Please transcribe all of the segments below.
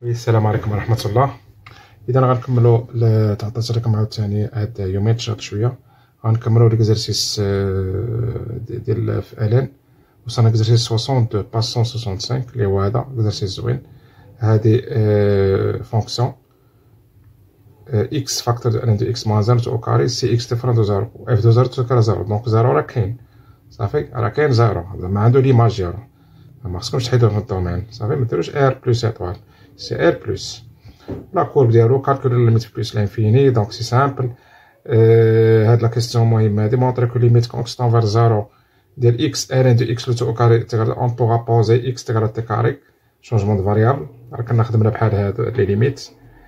السلام عليكم ورحمة الله. إذا غنكملو تعطيت لكم عاوتاني هاد يومين تشاط شوية، غنكملو ليكزارسيس ديال في الان. وصلنا ليكزارسيس 62 باس 165 اللي هو هذا اكزارسيس زوين. هادي فونكسيون اكس فاكتور دو ان دو اكس موان زيرو او كاري سي اكس ديفرون دو زيرو و اف دو زيرو تساوي زيرو. دونك زيرو راه كاين، صافي راه كاين زيرو، زعما عندو ليماج ديالو، ما خصكمش تحيدوه في الدومين، صافي مديروش ار بلس ايطوال، سي ار بلس لا كورب ديالو كالكولي ليميت بلس لانفيني. دونك سي سامبل. هاد لا كيستيون مهمه هادي، مونطري كو ليميت كونستون فير زيرو ديال اكس ار ان دو اكس لو تو او كاري تيغال اون بوغا بوزي اكس تيغال تي كاري شونجمون دو فاريابل. راه كنا خدمنا بحال هاد لي ليميت.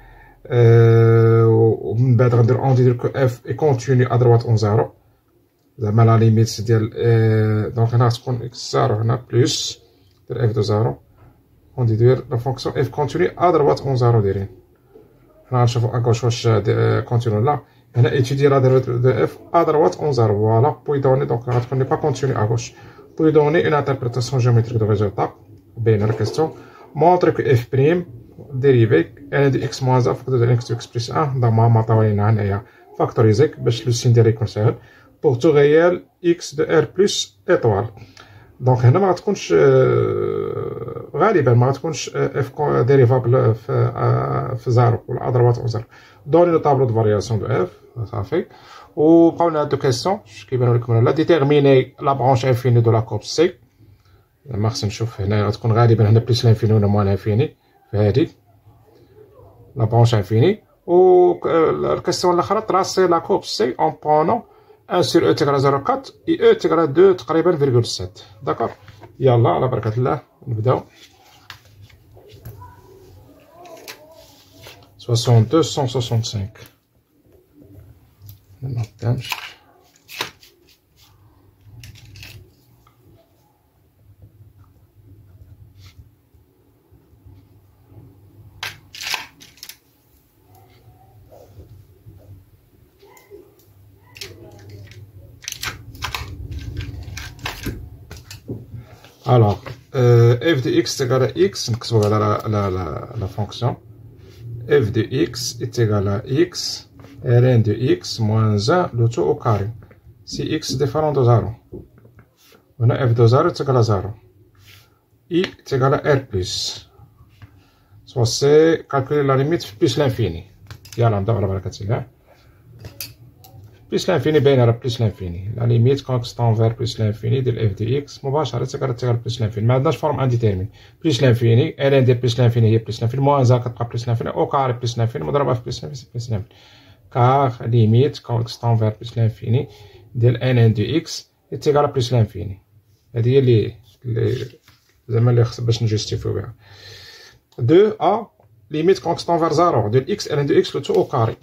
ومن بعد غندير اون دير كو اف اي كونتيني ا دروات اون زيرو، زعما لا ليميت ديال دونك هنا تكون اكس زيرو هنا بلس دير اف دو زيرو اون دير لا فونكسيون اف كونتيني ا دروات اون زيرو دايرين. هنا غنشوفو اكوش واش كونتيني ولا هنا ايتيدي لا ديريفاتيف دو اف ا دروات اون زيرو. فوالا بوي دوني دونك غتكون با كونتيني اكوش بوي دوني اون انتربريتاسيون جيوميتريك دو ريزولتا باينه لا كيستيون. مونطري كو اف بريم ديريفي ان دو اكس موان زيرو فاكتور دو اكس دو اكس بلس 1 دونك ما طاولينا هنايا فاكتوريزيك باش لو سين ديالو يكون ساهل بوغ تو غيال اكس دو ار بلس ايطوال. دونك هنا ما غتكونش غالبا ما غتكونش اف ديريفابل في زيرو ولا ادروات او زيرو. دوني لو طابلو دو فارياسيون دو اف صافي. وبقاو لنا هاد دو كيسيون كيبانو لكم هنا. ديتيرميني لا برونش انفيني دو لا كورب سي، ما خصني نشوف هنا غتكون غالبا هنا بلس لانفيني ولا موان انفيني في هادي لا برونش انفيني. و الكيسيون الاخرى تراسي لا كورب سي اون برونون 1 sur e تيغرا 0.4 اي e تيغرا 2 تقريبا فيرغول 7. داكور، يلا على بركة الله نبداو. 62 165 منقدامش. Alors, f de x est égal à x, نكتبو على la fonction f de x est égal à x ln de x moins 1 le tout au carré si x différent de 0. هنا f de 0 est égal à 0 i est égal à r plus soit c'est calculer la limite plus l'infini. يلا نبداو على بركة الله. بلس لانفيني باينه راه بلس لانفيني، لا ليميت كونستون فير بلس لانفيني ديال اف دي اكس مباشره تيغال بلس لانفيني، ما عندناش فورم انديتيرمين. بلس لانفيني ال ان ديال بلس لانفيني هي بلس لانفيني موان زا كتبقى بلس لانفيني او كاري بلس لانفيني مضروبه في بلس لانفيني بلس لانفيني كار ليميت كونستون فير بلس لانفيني ديال ان دي اكس تيغال بلس لانفيني. هادي هي اللي زعما اللي خص باش نجوستيفيو بها. 2 ا ليميت كونستون فير زيرو ديال اكس ال ان دي اكس لو تو او كاري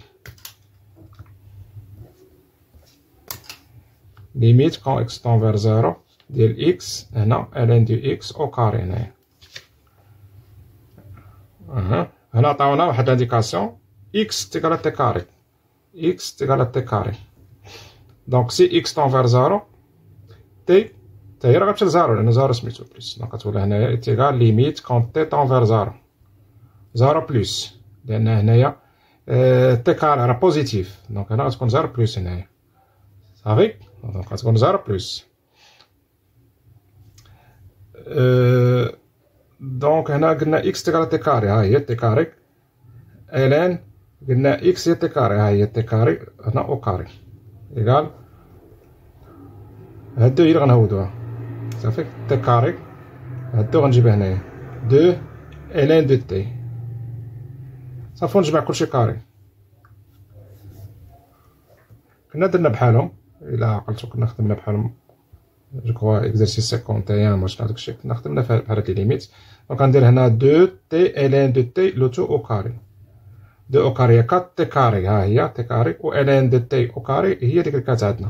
ليميت كون اكس تون فير زيرو ديال اكس هنا ln دو اكس او كاري هنايا. هنا عطاونا واحد الانديكاسيون اكس تيغال تي كاري اكس تيغال تي كاري. دونك سي اكس تون فير زيرو تي هي راه غتمشي لزيرو لأن زيرو سميتو بلس، دونك غتولي هنايا تيغال ليميت كون تي تون فير زيرو زيرو بلس لأن هنايا تي كاري راه بوزيتيف، دونك هنا غتكون زيرو بلس هنايا صافي. دونك غتكون زيرو بلس. دونك هنا قلنا اكس تيغال تي كاري، ها هي تي كاري الان قلنا اكس هي تي كاري، ها هي تي كاري هنا او كاري ايكال هادو هي اللي غنهودوها صافي. تي كاري هادو غنجيبها هنايا 2 الان دو تي صافي نجمع كلشي كاري. كنا درنا بحالهم إلا عقلتو، كنا خدمنا بحالهم جو كخوا اكزرسيس 51 واش داكشي كنا خدمنا بحال هاد لي ليميت. دونك غندير هنا 2 تي الان دو تي لو تو او كاري 2 او كاري 4 تي كاري، ها هي تي كاري و الان دو تي او كاري هي ديك اللي كانت عندنا.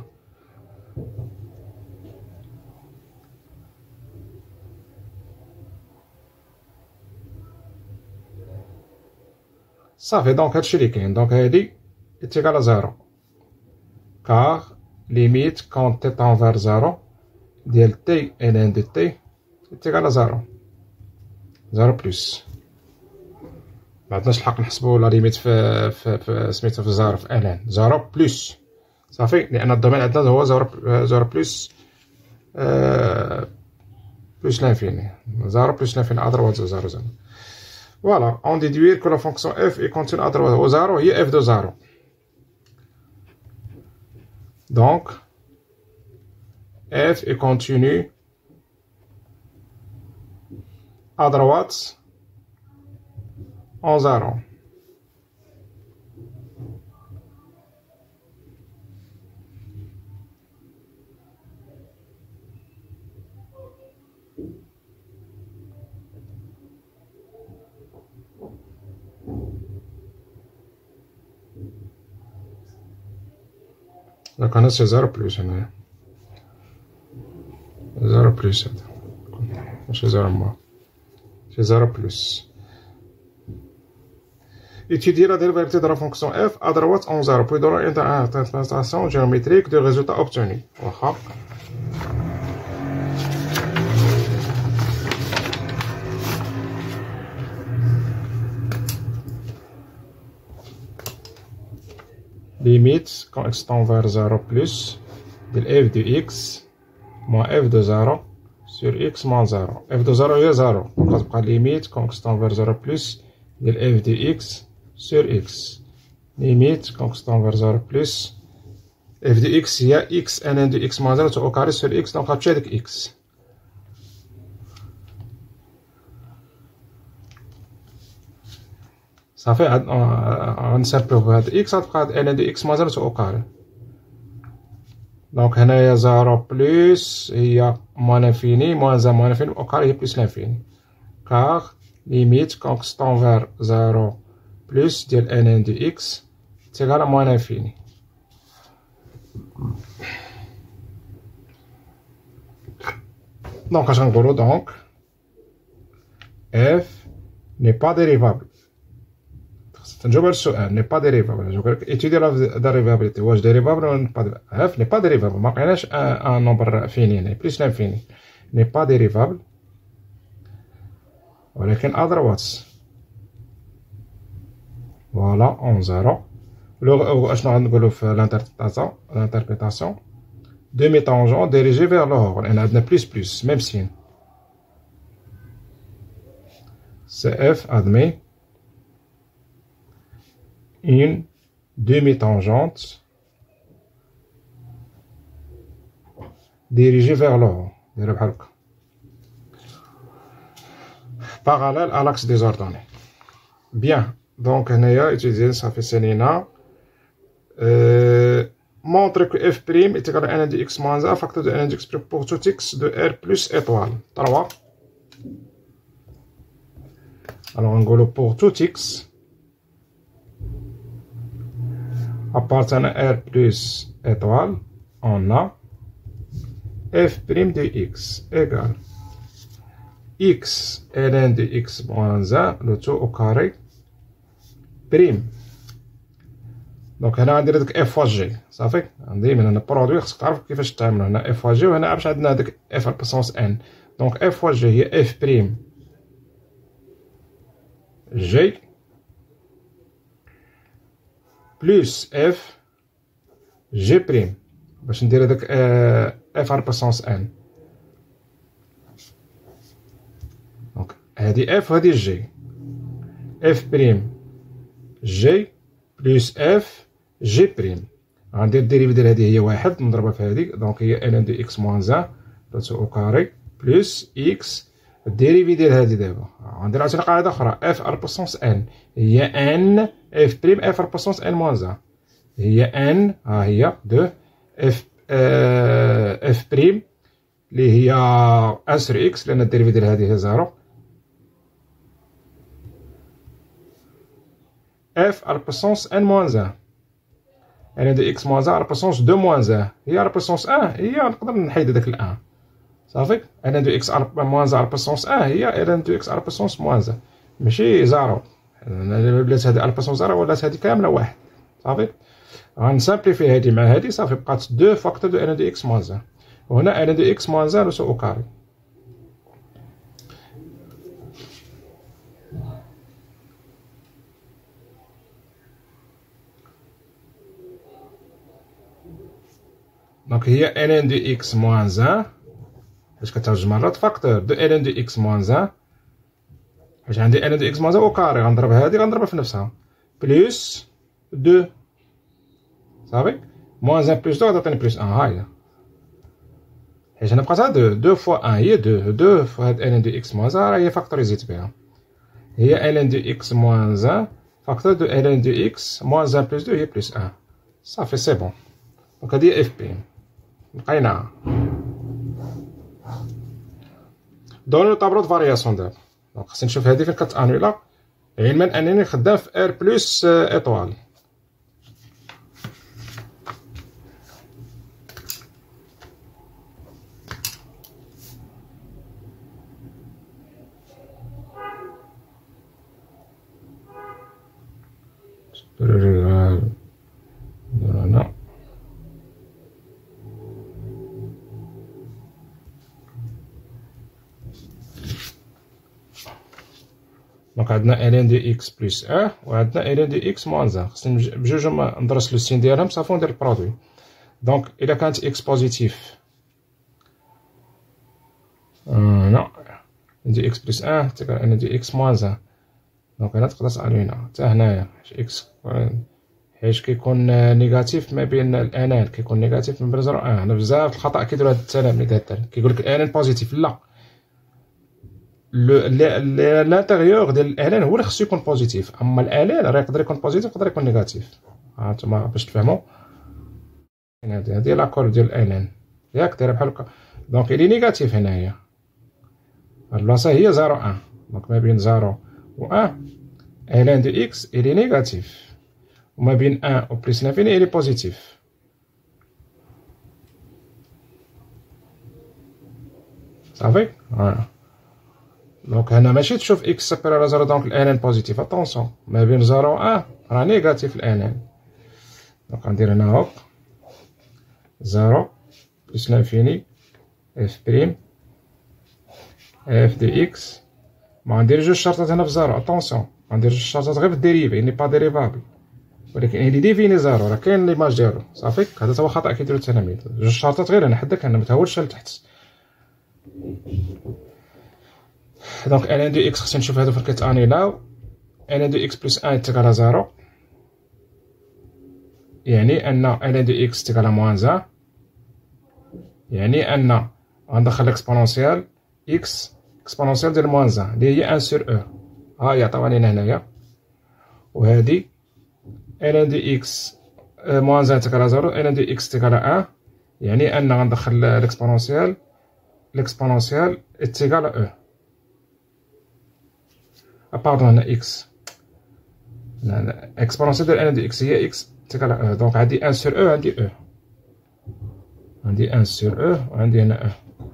صافي دونك هادشي اللي كاين. دونك هادي تيغال زيرو كار ليميت كون تي تون فير زيرو ديال تي ln دو تي تيغال زيرو زيرو بلس معندناش الحق نحسبو لا ليميت في سميتو في زارو في الان زارو بلس صافي، لان الدومين عندنا هو زارو بلس بلس لانفيني، زارو بلس لانفيني ادروات زارو زعما. فوالا اون ديدوير كو لا فونكسيون اف اي كونتين ادروات او زارو هي اف دو زارو. دونك f est contenu à droite en 0. Donc on a c'est 0 plus هنا 0 plus هذا ماشي 0 moins c'est 0 plus. Étudier la dérivabilité de la fonction f à droite en 0 puis donner une interprétation géométrique du résultat obtenu. واخا limite quand x tend vers 0 plus de f de x moins f de 0 sur x moins 0. f de 0 هي 0 دونك غتبقى limite quand x tend vers 0 plus de f de x sur x. Limite quand x tend vers 0 plus f de x هي x ln de x moins 0 au carré sur x دونك غتمشي هاديك x. صافي غنسامبلو بهاد اكس غتبقى هاد ان دو اكس مازال تو كاري. دونك هنايا 0 بلس هي موان انفيني موان زان موان انفيني او كاري هي بلس لانفيني كار ليميت كون اكس طون فير 0 بلس ديال ان دو اكس تيغال موان انفيني. دونك اش غنقولو دونك اف ني با ديريفابل. نجاوب على السؤال ني با ديريفابل. نقولك étudier la dérivabilité واش ديريفابل ولا با اف ني با ديريفابل. ما لقيناش ان نومبر فيني هنا بليس لانفيني ني با ديريفابل ولكن ادروات فوالا اون زيرو. اشنو غنقولو في لانتربريتاسيون دومي طونجون ديريجي فيغ لو لان عندنا بليس بليس ميم سين سي اف ادمي une demi-tangente dirigée vers le haut, parallèle à l'axe des ordonnées. Bien, donc on a utilisé ça fait Selena. Montre que f' est égal à 1 de x moins 1 facteur de 1 de x pour tout x de r plus étoile. 3. Alors on go pour tout x appartenant à R plus étoile, on a f' de x égale x ln de x moins 1 le tout au carré prime. دونك هنا غندير هاديك اف فوا جي صافي. عندي من هنا برودوي خصك تعرف كيفاش تعملو. هنا اف فوا جي وهنا عرفت عندنا هاديك اف على بوسونس ان. دونك اف فوا جي هي اف بريم جي بلس اف جي بريم باش ندير هداك اف على بوسونس ان. دونك هادي اف وهادي جي اف بريم جي بلس اف جي بريم. غندير الديريفي ديال هادي هي واحد نضربها في هادي دونك هي ان دو اكس موان زان بلاتو او كاري بلس اكس. الديريفي ديال هادي دابا غندير عاوتاني قاعدة أخرى اف على بوسونس ان هي ان اف بريم اف على بوسونس ان موان زان هي ان ها هي دو اف اف بريم اللي هي ان سور اكس لأن الديريفي ديال هادي هي زيرو اف على بوسونس ان موان زان ان دو اكس موان زان على بوسونس دو موان زان هي على بوسونس ان هي نقدر نحيد هداك الان صافي. ان دو اكس على موان زان على بوسونس ان هي ان دو اكس على بوسونس موان زان ماشي زيرو. بلات هادي على بوسونس زيرو ولات هادي كاملة واحد صافي. غنسامبليفي هادي مع هادي صافي بقات دو فاكتور دو ان دو اكس موان زان وهنا ان دو اكس موان زان لو او كاري. دونك هي ln دو x موان 1 باش كتعاود جوج مرات فاكتور دو ln دو x موان 1 حيت عندي ln دو x موان 1 او كاري غنضرب هادي غنضربها في نفسها بلس 2 صافي موان 1 بلس 2 غتعطيني بلس 1 ها هي حيت انا بقات 2 فوا 1 هي 2 فوا هاد ln دو x موان 1 راه هي فاكتوريزيت بها هي ln دو x موان 1 فاكتور دو ln دو x موان 1 بلس 2 هي بلس 1 صافي سي بون دونك هادي هي اف بي لقيناها دوني لو طابلو دو فارياسيون دابا دونك خصني نشوف هادي فين كتانولا علما انني خدام في ار بلس ايطوال دونك عندنا ln دو x بلس 1 وعندنا ln دو x موان 1 خصني بجوج ندرس لو سين ديالهم صافي وندير البرودوي دونك الا كانت x بوزيتيف لا دو x بلس 1 تلقى ln دو x موان 1 دونك هنا تقدر تسالينا حتى هنايا x حيت كيكون نيجاتيف ما بين الانان كيكون نيجاتيف من بين 0 و 1 هنا بزاف الخطا كيديروا هاد التلاميذ هاد كيقولك الانان بوزيتيف لا لانتيغيور ديال الالان هو اللي خصو يكون بوزيتيف اما الالان راه يقدر يكون بوزيتيف يقدر يكون نيجاتيف هانتوما باش تفهموا هادي لاكور ديال الالان ياك دايره بحال هكا دونك الي نيجاتيف هنايا البلاصه هي 0 1 دونك ما بين 0 و 1 الان دو اكس الي نيجاتيف وما بين 1 و بلس لانفيني الي بوزيتيف صافي فوالا دونك هنا ماشي تشوف اكس سابير على 0 دونك الان بوزيتيف اتونسيون ما بين 0 و 1 راه نيجاتيف الان دونك غندير هنا هوب 0 بلس لانفيني اف بريم اف دي اكس ما غندير جوج شرطات هنا في 0 اتونسيون غندير جوج شرطات غير في الديريفي ني با ديريفابل ولكن الي ديفيني 0 راه كاين ليماج ديالو صافي هذا هو خطا كيديرو التلاميذ جوج شرطات غير هنا حداك هنا متهورش لتحت دونك ln دو x خصني نشوف هادو فين كيتانيلاو ln دو x بلس 1 تيكالا 0 يعني ان ln دو x تيكالا موان 1 يعني ان غندخل اكسبونونسيال x اكسبونونسيال ديال موان 1 اللي هي 1 سور او ها هي عطاوها لينا هنايا وهادي ln دو x موان 1 تيكالا 0 ln دو x تيكالا 1 يعني ان غندخل الاكسبونونسيال تيكالا او باردون هنا اكس لا اكسبونونسيال ديال ان دي اكس هي اكس تيكالا او دونك عندي 1 سور او عندي او عندي 1 سور او وعندي هنا او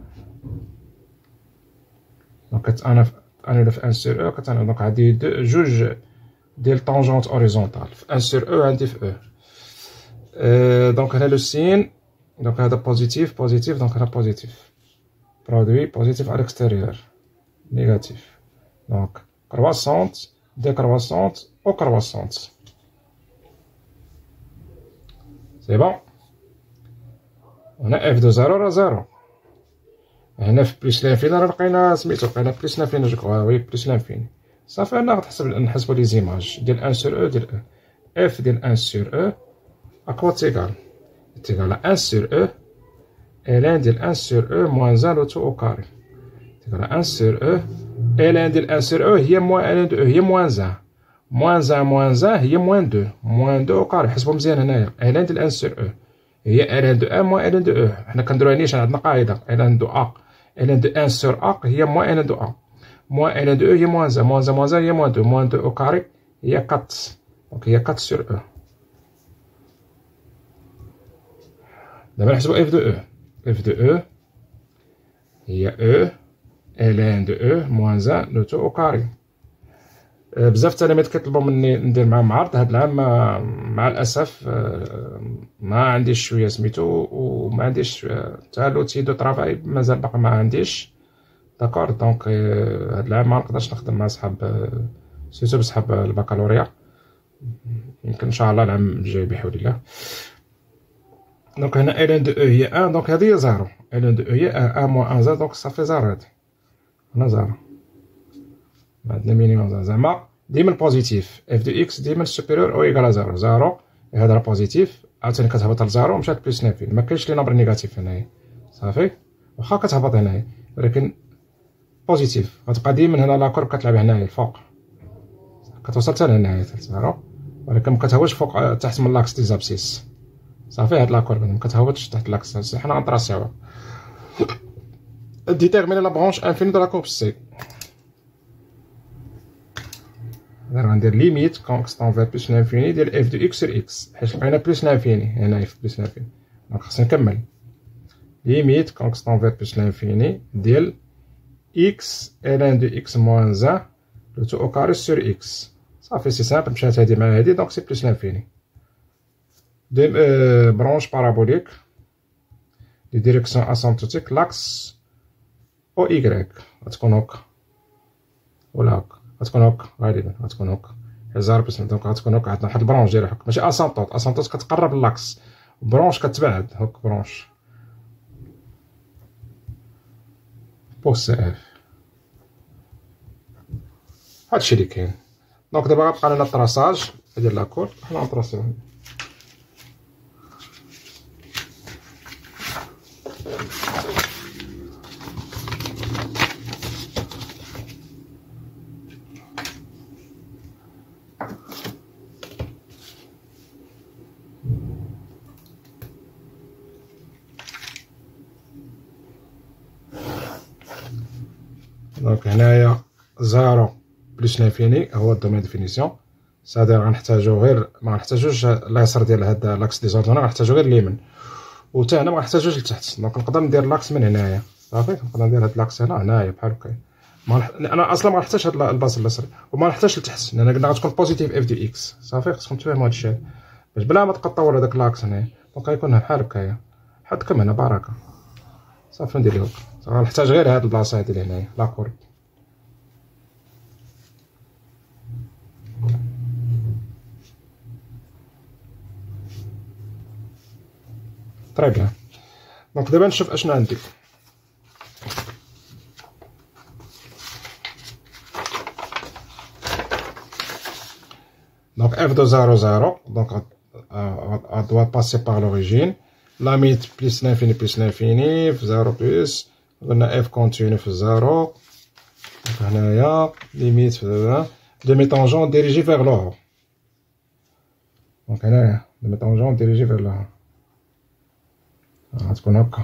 دونك انا في 1 سور او كتعرف دونك عندي جوج ديال طونجونت اوريزونتال في 1 سور او عندي في او دونك هنا لو سين دونك هذا بوزيتيف دونك هنا بوزيتيف برودوي بوزيتيف على الاكستيريور نيجاتيف دونك كرواسونت ديكرواسونت او كرواسونت سي بون هنا اف دو 0 راه 0 هنا في بلس لانفيني راه لقينا سميتو لقينا بلس لانفيني جو كخوا وي بلس لانفيني صافي هنا غتحسب نحسبو لي زيماج ديال 1 سور او ديال او اف ديال 1 سور او اكوا تيكال 1 سور او ln ديال 1 سور او موان 1 لو تو او كاري تيكال 1 سور او ln ديال 1 سور او هي موان ln دو او هي موان 1 موان 1 هي موان 2 او كاري حسبو مزيان هنايا ln ديال 1 سور او هي ln دو ا موان ln دو او حنا كنديروها نيشان عندنا قاعده ln دو ا ln دو 1 سور ا هي موان ln دو ا موان ln دو او هي موان 1 هي موان 2 او كاري هي 4 دونك هي 4 سور او دابا نحسبو اف دو او اف دو او هي او ln دو او موان 1 لو تو او كاري بزاف التلاميذ كيطلبوا مني ندير معاهم عرض هاد العام مع الاسف ما عنديش شويه سميتو وما عنديش حتى لوتي دو طرافاي مازال باقي ما عنديش داكور دونك هاد العام ما نقدرش نخدم مع صحاب سيرتو بصحاب البكالوريا يمكن ان شاء الله العام الجاي بحول الله دونك هنا ln de e هي 1 دونك هذه هي 0 ln de e هي 1 موان 1 0 دونك صافي 0 هادي هنا 0 عندنا مينيموم زعما ديما البوزيتيف اف دو اكس ديما سوبيريور او ايكال 0 0 هذا راه بوزيتيف عاوتاني كتهبط ل 0 ومشات بلس نافين ما كاينش لي نمبر نيجاتيف هنايا صافي واخا كتهبط هنايا ولكن بوزيتيف غتبقى ديما هنا لاكورب كتلعب هنايا الفوق كتوصل حتى لهنايا 0 ولكن مكتهوتش فوق تحت من لاكس دي زابسيس صافي هاد لاكورب مكتهوتش تحت لاكس حنا غنطراسيوها ديتيرميني لا برونش انفيني دو لا كورب سي غندير ليميت كونستون فير بلس لانفيني ديال اف دو اكس سور اكس حيت لقينا بلس لانفيني هنايا في بلس لانفيني دونك خصني نكمل ليميت كونستون فير بلس لانفيني ديال اكس ln دو اكس موان 1 لو تو او كاري سور اكس صافي سي سامبل مشات هادي مع هادي دونك سي بلس لانفيني دي برونش بارابوليك دي ديريكسيون اسامبتوتيك لاكس او ايكغيك غتكون هكا ولا هكا غتكون هكا غالبا غتكون هكا هزار بس دونك غتكون هكا عندنا واحد البرونش ديال هكا ماشي اسامبتوت كتقرب للاكس برونش كتبعد هكا برونش بوس اف هادشي اللي كاين دونك دابا غتبقى لنا الطراساج ديال لاكور حنا غنطراسيوه دونك هنايا 0 بلس لانفيني هو الدومين ديفينيسيون سادير غنحتاجو غير ما غنحتاجوش اليسار ديال هاد لاكس ديزوردوني غنحتاجو غير اليمين و حتى هنا ما غنحتاجوش لتحت دونك نقدر ندير لاكس من هنايا صافي نقدر ندير هاد لاكس هنايا بحال هكا انا اصلا ما نحتاجش هاد البلاصه اليسار وما نحتاجش لتحت لان قلنا غتكون بوزيتيف اف دي اكس صافي خصكم تفهموا هادشي باش بلا ما تقطعوا هذاك لاكس هنايا دونك غيكون بحال هكايا حطكم هنا بركه صافي ندير ليه غنحتاج غير هاد البلاصه هادي لهنايا لاكورب طري بيان دونك دابا نشوف اشنو عندي دونك اف دو 0 0 دونك doit passer par l'origine limite plus l'infini في 0 بلس قلنا اف كونتينيو في 0 هنايا ليميت في ديمي طونجون ديريجي فيغ لو دونك هنايا ديمي طونجون ديريجي فيغ لو غتكون هكا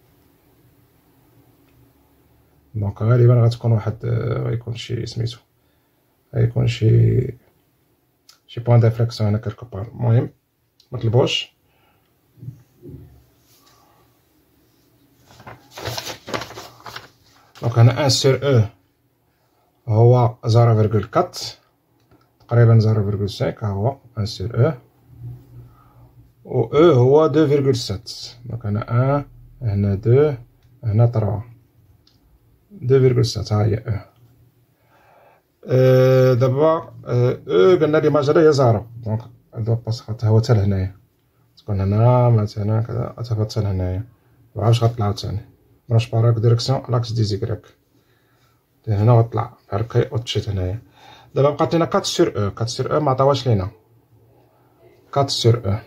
دونك غالبا غتكون واحد غيكون شي سميتو غيكون شي بوان دانفليكسيون هنا كالكو بار المهم مطلبوش دونك هنا 1 سور او هو 0.4 تقريبا 0.5 ها هو 1 سور او و او هو 2.7 دونك هنا 1 هنا 2 هنا 3 2.7 ها هي او دابا او قلنا لي ماجرا هي 0 دونك دو باس غتهوى حتى لهنايا تكون هنا مثلا كذا غتهبط حتى لهنايا وعاوش غطلع عاوتاني برونش باراك ديريكسيون لاكس دي زيكريك هنا غطلع بحال هكا وتشيت هنايا دابا بقات لينا 4 سور او 4 سور او معطاوهاش لينا 4 سور او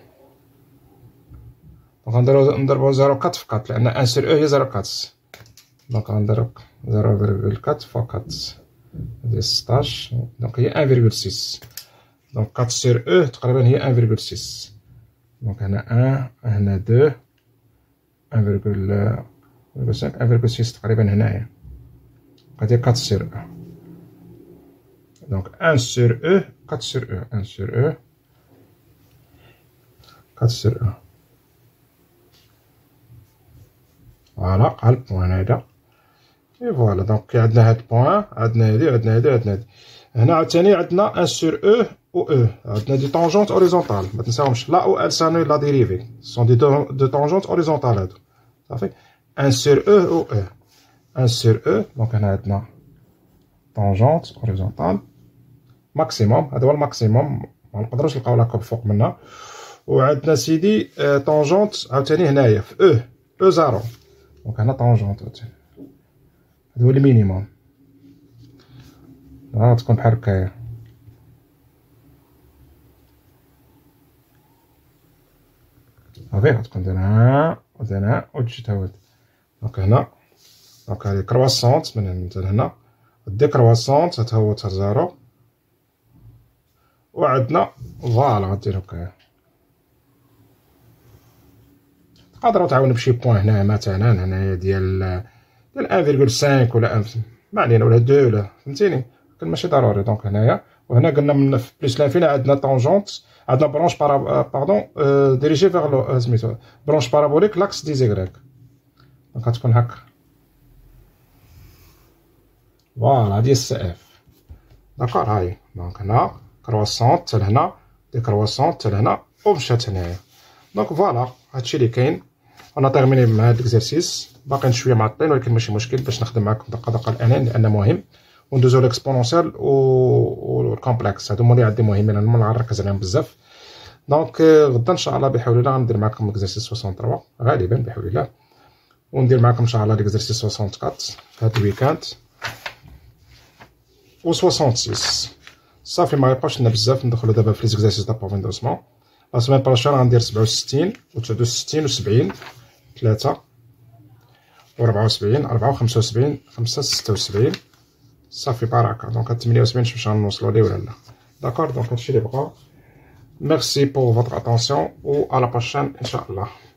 دونك نضربو 0.4 في 4 لان 1 سور او هي 0.4 دونك غنضرب 0.4 فوا 4 هادي 16 دونك هي 1.6 دونك 4 سور او تقريبا هي 1.6 دونك هنا 1 هنا 2 1.5 1.6 تقريبا هنايا هادي 4 سور او دونك 1 سور او 4 سور او 1 سور او 4 سور او فوالا قال البوان هذا اي فوالا دونك عندنا هاد البوان عندنا هادي عندنا هادي عندنا هادي هنا عاوتاني عندنا 1 سور او و او عندنا دي طونجونت اوريزونطال ما تنساوهمش لا او ال سانوي لا ديريفي سون دي طونجونت اوريزونطال هادو صافي 1 سور او و او 1 سور او دونك هنا عندنا طونجونت اوريزونطال ماكسيموم هذا هو الماكسيموم ما نقدروش نلقاو لاكوب فوق منها وعندنا سيدي طونجونت عاوتاني هنايا في او زارو. دونك هنا طونجونت عاوتاني، هذا هو المينيموم. تكون بحال هكايا. صافي غتكون درنا ودرنا وتجي تا هاد. دونك هنا دونك هادي كرواسونت من هنا حتى لهنا، ديكرواسونت حتى هو تا زارو، وعندنا فوالا غدير هكايا. تقدروا تعاونوا بشي بوان هنا مثلا هنايا ديال 1.5 ولا ما علينا ولا 2 ولا فهمتيني، ولكن ماشي ضروري. دونك هنايا وهنا قلنا من بليس لانفيني عندنا طونجونت، عندنا برونش باردون ديريجي فيغ سميتو برونش بارابوليك لاكس دي زيكغيك. دونك غتكون هكا فوالا ديال السي اف. داكور هاهي. دونك هنا كرواسونت حتى لهنا، ديكرواسونت حتى لهنا ومشات هنايا. دونك فوالا هادشي اللي كاين. انا تيرميني مع هاد ليكزارسيس، باقيين شويه معطلين ولكن ماشي مشكل باش نخدم معكم دقه دقه الان لان مهم، وندوزو ليكسبونونسيال والكومبلكس. هادو هما اللي عندي مهمين، انا ما غنركز عليهم بزاف. دونك غدا ان شاء الله بحول الله غندير معكم ليكزارسيس 63 غالبا بحول الله، وندير معكم ان شاء الله ليكزارسيس 64 في هاد الويكاند و 66. صافي ما يبقاش لنا بزاف، ندخلو دابا في ليكزارسيس دابوفيندوسمون. لا سيمين بروشين غندير 67 و 69 و 70 3 و 74 4 و 75 5 76. صافي بركه. دونك هاد 78 نمشيو نوصلو ليه ولا لا. داكور. دونك هادشي اللي بقى. ميرسي بور فوتر اتونسيون و على بروشين ان شاء الله.